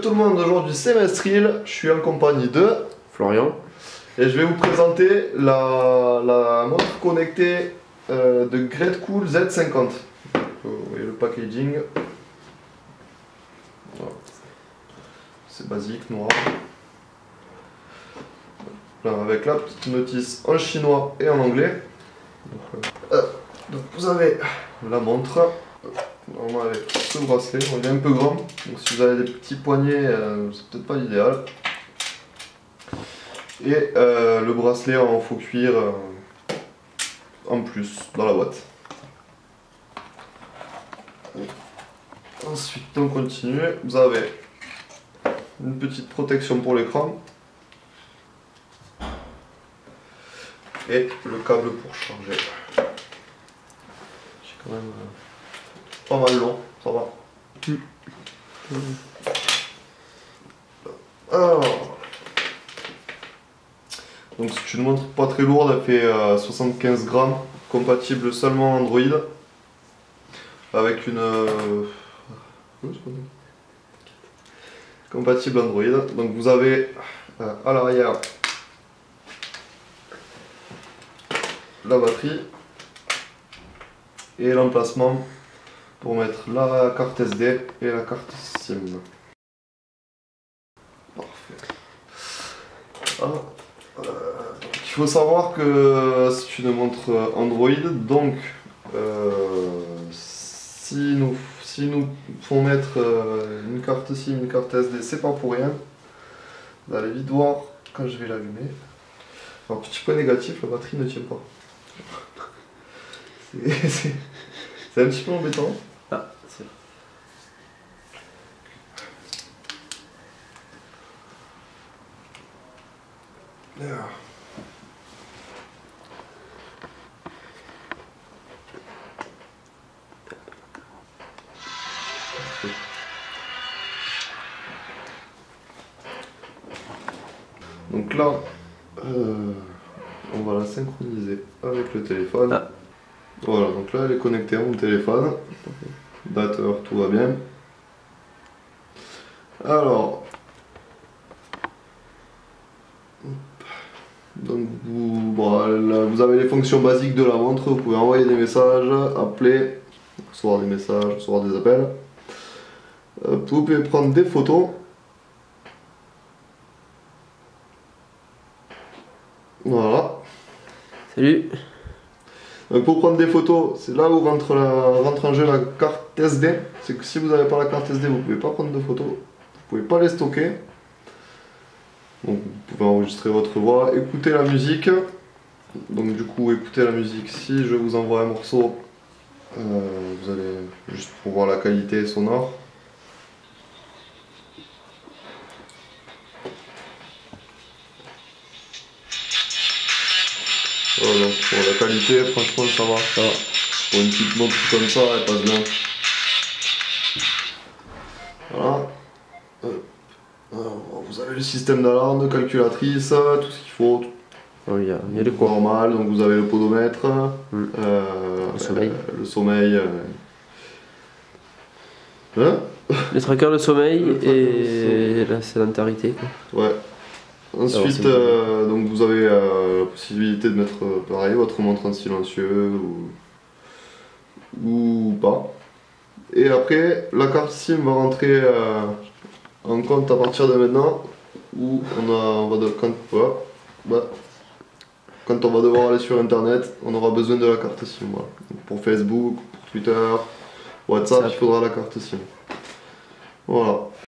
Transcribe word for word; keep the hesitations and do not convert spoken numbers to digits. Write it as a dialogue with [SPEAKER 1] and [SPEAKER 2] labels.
[SPEAKER 1] tout le monde, aujourd'hui c'est Mestril, je suis en compagnie de
[SPEAKER 2] Florian
[SPEAKER 1] et je vais vous présenter la, la montre connectée euh, de Greatcool Z cinquante. Vous voyez le packaging, voilà. C'est basique, noir. Là, avec la petite notice en chinois et en anglais. Donc, euh, donc vous avez la montre. Normalement avec ce bracelet, on est un peu grand, donc si vous avez des petits poignets, euh, c'est peut-être pas l'idéal. Et euh, le bracelet en faux cuir euh, en plus dans la boîte. Ensuite on continue, vous avez une petite protection pour l'écran et le câble pour charger. J'ai quand même euh, pas mal long, ça va. Alors, donc c'est une montre pas très lourde, elle fait euh, soixante-quinze grammes, compatible seulement Android, avec une euh, compatible Android. Donc vous avez euh, à l'arrière la batterie et l'emplacement pour mettre la carte S D et la carte SIM. Parfait. Ah, euh, donc il faut savoir que c'est une montre Android, donc euh, si nous si nous font mettre euh, une carte SIM, une carte S D, c'est pas pour rien. Vous allez vite voir quand je vais l'allumer. Alors petit point négatif, la batterie ne tient pas. C'est un petit peu embêtant.
[SPEAKER 2] Ah, c'est
[SPEAKER 1] Yeah. Donc là, euh, on va la synchroniser avec le téléphone.
[SPEAKER 2] Ah.
[SPEAKER 1] Voilà, donc là elle est connectée à mon téléphone. Date, heure, tout va bien. Alors, donc vous, bon, là, vous avez les fonctions basiques de la montre. Vous pouvez envoyer des messages, appeler, recevoir des messages, recevoir des appels. Euh, vous pouvez prendre des photos. Voilà.
[SPEAKER 2] Salut.
[SPEAKER 1] Donc pour prendre des photos, c'est là où rentre, la, rentre en jeu la carte S D. C'est que si vous n'avez pas la carte S D, vous ne pouvez pas prendre de photos. Vous ne pouvez pas les stocker. Donc vous pouvez enregistrer votre voix, écouter la musique. Donc du coup, écouter la musique. Si je vous envoie un morceau, euh, vous allez juste pour voir la qualité sonore. Voilà, donc pour la qualité, franchement ça va, ça va. Pour une petite montre comme ça, elle passe bien. Voilà. Alors, vous avez le système d'alarme, de calculatrice, tout ce qu'il faut.
[SPEAKER 2] Oh, il y a, il y a de quoi.
[SPEAKER 1] Normal, donc vous avez le podomètre,
[SPEAKER 2] mm.
[SPEAKER 1] euh,
[SPEAKER 2] le sommeil.
[SPEAKER 1] Euh, le sommeil. Euh... Hein
[SPEAKER 2] Le tracker de sommeil
[SPEAKER 1] le tracker
[SPEAKER 2] et la sédentarité. Quoi.
[SPEAKER 1] Ouais. Ensuite, euh, donc vous avez euh, la possibilité de mettre euh, pareil votre montre en silencieux ou, ou pas. Et après, la carte SIM va rentrer euh, en compte à partir de maintenant, où on, a, on va de, quand, voilà, bah, quand on va devoir aller sur internet, on aura besoin de la carte SIM. Voilà. Donc pour Facebook, pour Twitter, WhatsApp, il faudra la carte SIM. Voilà.